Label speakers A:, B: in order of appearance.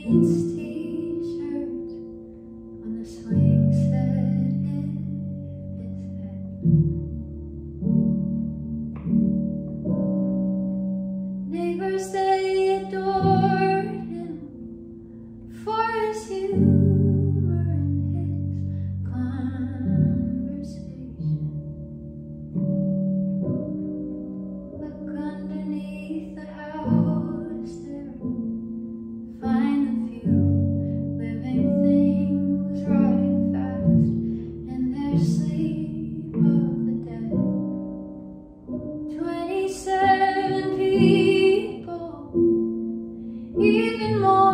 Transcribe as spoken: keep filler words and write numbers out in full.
A: Saints t-shirt when the swing set hit his head. Neighbors, they adored him for his humor and his conversation. Look underneath the house there, find the few living things rotting fast in their sleep of the dead. Twenty-seven people, even more.